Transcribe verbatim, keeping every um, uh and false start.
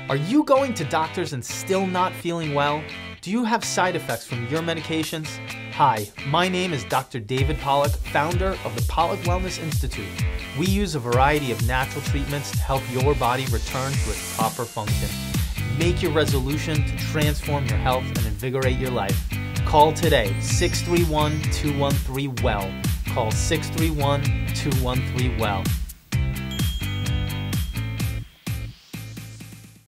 Are you going to doctors and still not feeling well? Do you have side effects from your medications? Hi, my name is Doctor David Pollack, founder of the Pollack Wellness Institute. We use a variety of natural treatments to help your body return to its proper function. Make your resolution to transform your health and invigorate your life. Call today, six three one, two one three, W E L L. Call six three one, two one three, W E L L.